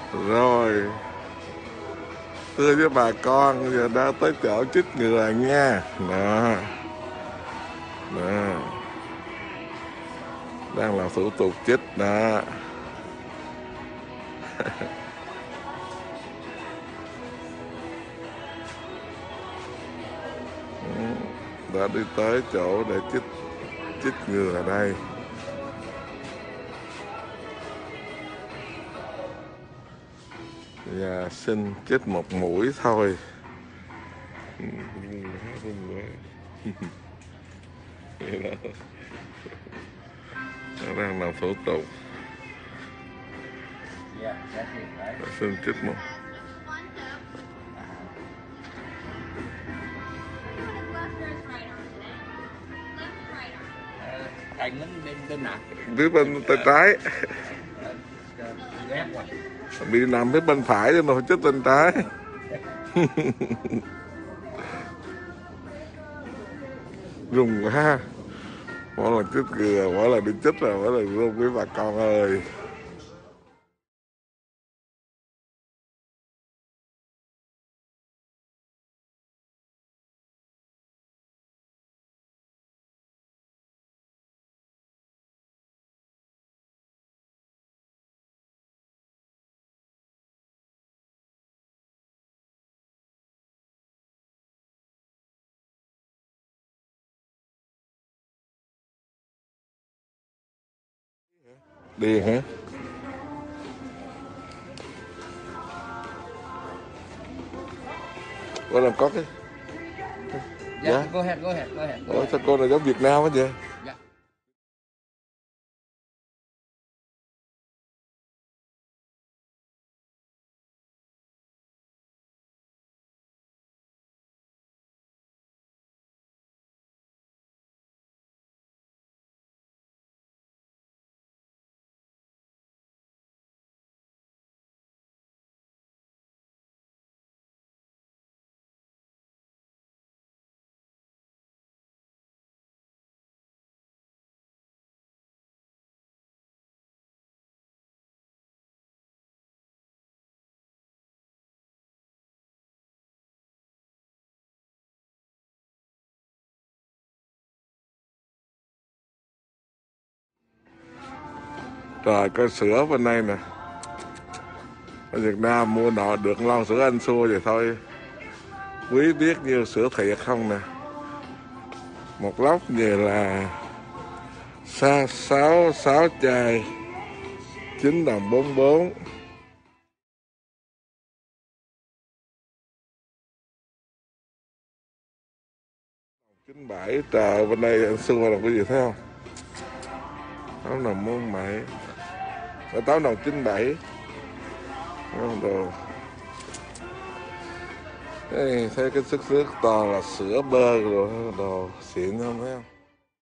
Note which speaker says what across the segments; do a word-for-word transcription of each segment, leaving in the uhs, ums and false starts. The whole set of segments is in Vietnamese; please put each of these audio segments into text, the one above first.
Speaker 1: Rồi, thưa với bà con, giờ đã tới chỗ chích ngừa nha. Đó, đó. Đang làm thủ tục chích đó. Đã đi tới chỗ để chích chích ngừa ở đây. Và xin chích một mũi thôi. Nó đang làm thủ tục. Xin chích một.
Speaker 2: Thành bên bên nào?
Speaker 1: Phía bên tay trái. Bị nằm phía bên phải cho mà phải chích bên trái. Rùng quá. Mỗi lần chích ngừa, mỗi lần đi chích là mỗi lần rung với bà con ơi. Đi hả? Cô làm có cái.
Speaker 2: Dạ, yeah, go ahead, go ahead, go ahead. Go
Speaker 1: Ủa
Speaker 2: ahead.
Speaker 1: sao cô này giống Việt Nam hết vậy?
Speaker 2: Dạ.
Speaker 1: Rồi có sữa bên đây nè. Ở Việt Nam mua nọ được lon sữa Anh xua vậy thôi. Quý biết nhiêu sữa thiệt không nè. Một lốc về là sáu sáu sáu chai chín đồng bốn bốn. chín bảy trời bên đây anh xua là cái gì thấy không? Tám đồng bốn bảy. Tám đồng chín bảy. Đồ. Ê, thấy cái sức nước toàn là sữa bơ rồi đồ xịn không thấy không?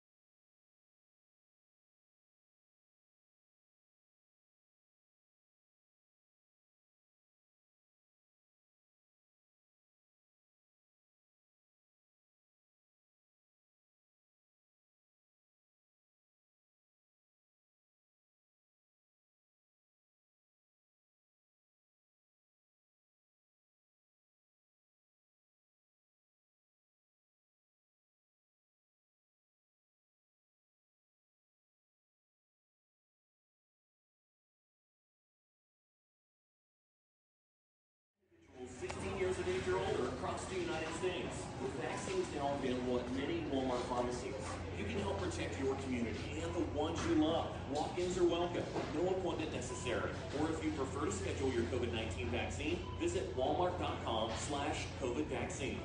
Speaker 3: sixteen years of age or older across the United States. With vaccines now available at many Walmart pharmacies, you can help protect your community and the ones you love. Walk-ins are welcome, no appointment necessary. Or if you prefer to schedule your COVID nineteen vaccine, visit walmart.com slash COVID vaccine.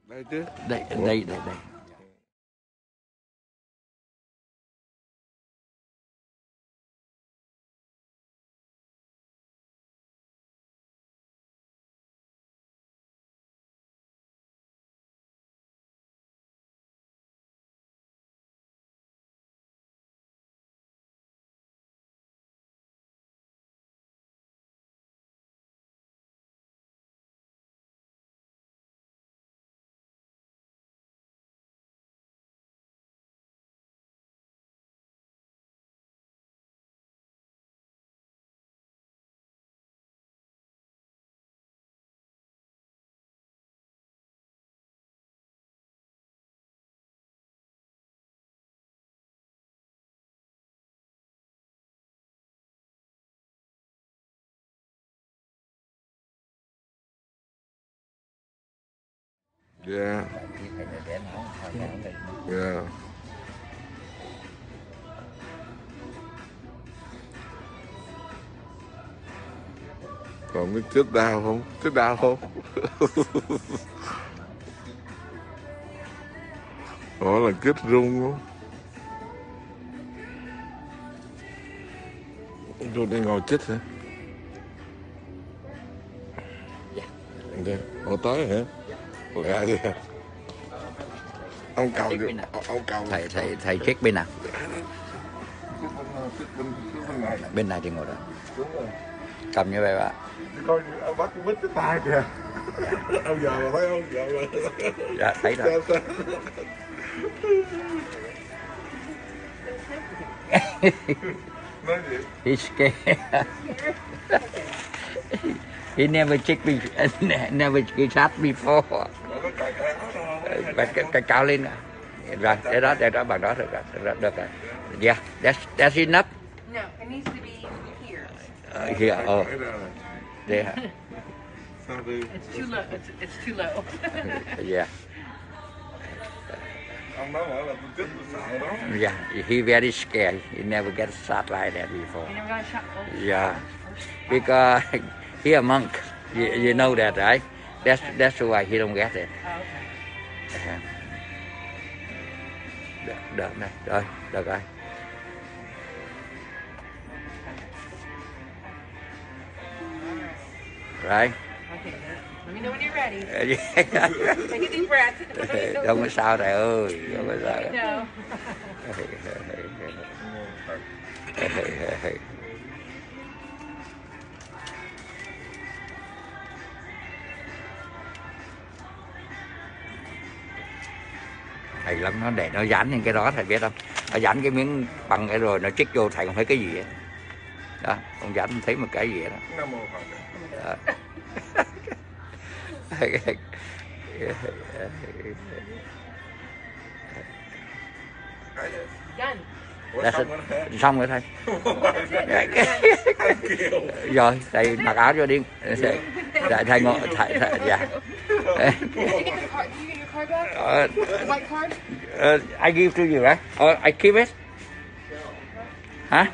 Speaker 1: Đây chứ.
Speaker 2: Đây, đây, đây, đây.
Speaker 1: Yeah. Yeah. Còn cái chết đau không? Chết đau không? Đó là kết rung luôn. Vô đây ngồi chết hả?
Speaker 2: Dạ.
Speaker 1: Dạ. Ủa tới hả? Lẹ vậy hả? Ông cầu
Speaker 2: Check
Speaker 1: được.
Speaker 2: bên nào?
Speaker 1: Ông cầu.
Speaker 2: Thầy, thầy, thầy check bên nào? Bên này thì ngồi đó. Cầm như vậy bạn.
Speaker 1: Coi ông bắt cái bít cái tay kìa. Ông giờ mà thấy không? Giờ mà.
Speaker 2: Dạ, thấy rồi.
Speaker 1: Nói gì?
Speaker 2: He's scared. He never checked me, never shot before. Bật cái, cái cao lên. Rồi, để đó, để đó, bằng đó được rồi, được, được rồi. Yeah, that's, that's enough.
Speaker 4: No, it needs to be here.
Speaker 2: Uh, here, oh, there.
Speaker 4: It's too low. It's, it's too low.
Speaker 2: Yeah,
Speaker 1: Ông nói mỗi là tôi chết tôi sợ đó.
Speaker 2: yeah, he very scared. He never get shot like that before.
Speaker 4: You never got a shot. Oh.
Speaker 2: Yeah, because he a monk. You, you know that, right? That's that's why he don't get it.
Speaker 4: Oh, okay.
Speaker 2: Được, được này, rồi, được rồi. Right.
Speaker 4: Okay. Let me know when you're ready.
Speaker 2: Yeah.
Speaker 4: Take a deep breath.
Speaker 2: Không có sao thầy ơi, không có sao.
Speaker 4: No.
Speaker 2: Thầy lắm nó để nó dán lên cái đó thầy biết không? Nó dán cái miếng bằng cái rồi nó chích vô thầy không thấy cái gì ấy. Đó, ông dán không thấy một cái gì đó.
Speaker 1: Nam mô Phật.
Speaker 2: Đó.
Speaker 4: Done.
Speaker 1: Ủa,
Speaker 2: That's
Speaker 1: xong
Speaker 2: it.
Speaker 1: rồi hả?
Speaker 2: Xong rồi thầy. Rồi thầy mặc áo cho đi. Thầy thầy ngồi thầy, thầy dạ.
Speaker 4: Did you get the card? Did you get your card back?
Speaker 2: Uh,
Speaker 4: The white card?
Speaker 2: uh, I give to you, right? Or I keep it? Hả?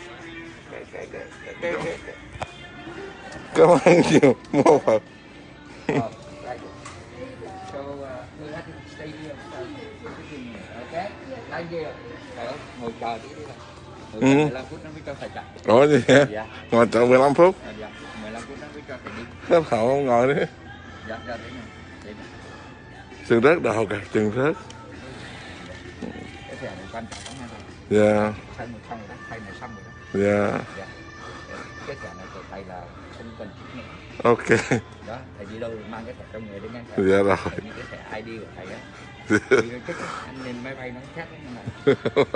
Speaker 1: Cảm ơn nhiều. Mô Phật.
Speaker 2: Oh, right. So uh, we have to stay here. Okay? Thank you. Thầy ơi, ngồi chờ tí đi thôi.
Speaker 1: Ừ.
Speaker 2: mười lăm phút nó mới cho thầy chạy.
Speaker 1: Ủa gì hả?
Speaker 2: Dạ.
Speaker 1: Ngồi chờ mười lăm phút.
Speaker 2: À, dạ. mười lăm phút nó mới cho thầy đi.
Speaker 1: Hết hậu không ngồi nữa.
Speaker 2: Dạ, dạ, đấy này. Đấy này.
Speaker 1: Chừng rớt đầu kìa, chừng rớt.
Speaker 2: Cái thẻ này quan trọng lắm nha thầy.
Speaker 1: Dạ.
Speaker 2: Thay một xong rồi đó, thay này xong rồi đó.
Speaker 1: Dạ.
Speaker 2: Dạ. Cái thẻ này của thầy là không cần chip nữa.
Speaker 1: Ok.
Speaker 2: Đó, thầy đi đâu mang cái thẻ trong người đến nhanh thầy.
Speaker 1: Dạ rồi.
Speaker 2: Thầy như cái thẻ i đê của thầy á. Thì nó chích anh lên máy bay nó khác lắm này.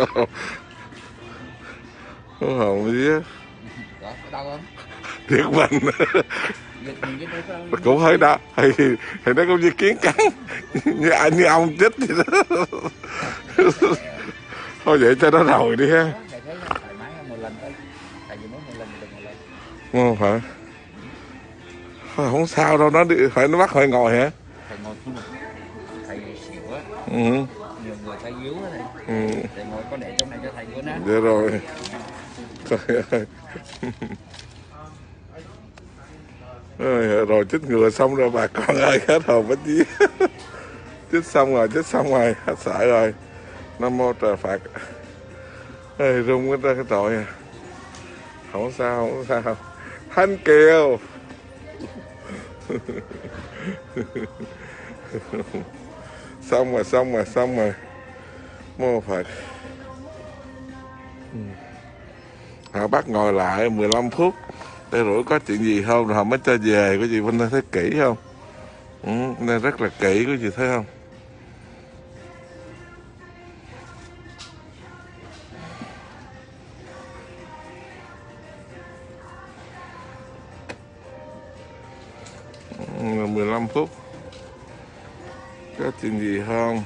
Speaker 1: Không hồn gì á.
Speaker 2: Đó, có đau không?
Speaker 1: Thiệt mình.
Speaker 2: Giật mình cái đấy không?
Speaker 1: Cũng hơi đau. Thì, thì nó cũng như kiến cắn. Như anh như ông chết vậy đó. Thôi vậy cho nó rồi đi ha.
Speaker 2: Thầy thấy thoải mái một lần thôi. Thầy chỉ muốn một lần được một lần.
Speaker 1: Ngon hả? Thôi không sao đâu, nó đi, phải nó bắt phải ngồi hả?
Speaker 2: Thầy ngồi không được. Thầy xỉu á.
Speaker 1: Ừ.
Speaker 2: Nhiều người thầy yếu á thầy.
Speaker 1: Ừ.
Speaker 2: Thầy ngồi có để trong này cho thầy luôn á.
Speaker 1: Dạ rồi. Trời ơi. Ôi, rồi chích ngừa xong rồi bà con ơi hết hồn bánh chí. Chích xong rồi, chích xong rồi, hết sợ rồi. Nam mô trời Phật. Ê, rung hết ra cái tội à. Không sao, không sao. Thanh Kiều. Xong rồi, xong rồi, xong rồi. Mô Phật. Họ bắt ngồi lại mười lăm phút để rủi có chuyện gì không, rồi họ mới cho về. Có gì bên đây thấy kỹ không? Ừ, nên rất là kỹ, có gì thấy không? Ừ, mười lăm phút có chuyện gì không?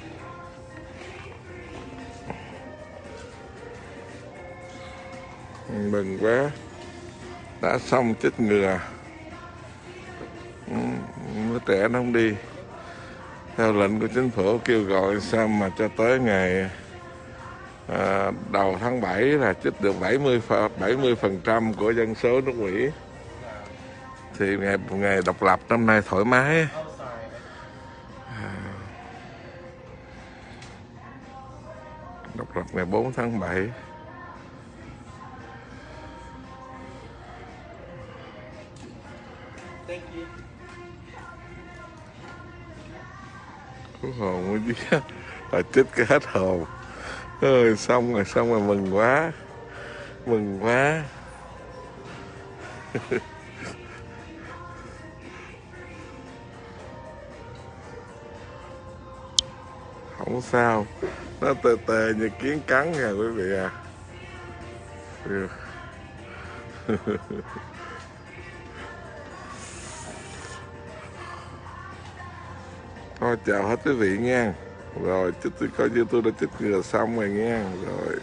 Speaker 1: Mừng quá, đã xong chích ngừa. Đứa trẻ nó không đi theo lệnh của chính phủ, kêu gọi sao mà cho tới ngày à, đầu tháng bảy là chích được bảy mươi phần trăm của dân số nước Mỹ. Thì ngày ngày độc lập năm nay thoải mái. À, độc lập ngày bốn tháng bảy. Có hồn quá chứ. Là chích cái hết hồn. Ơi, xong rồi, xong rồi, mừng quá. Mừng quá. Không sao. Nó tê tê như kiến cắn nha quý vị à. Thôi chào hết quý vị nha. Rồi chích coi như tôi đã chích ngừa xong rồi nha. Rồi